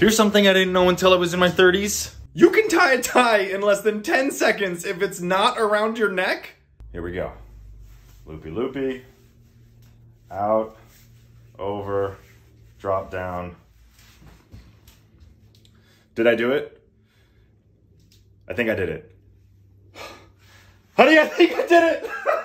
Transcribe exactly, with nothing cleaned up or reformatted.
Here's something I didn't know until I was in my thirties. You can tie a tie in less than ten seconds if it's not around your neck. Here we go. Loopy loopy. Out. Over. Drop down. Did I do it? I think I did it. Honey, I think I did it!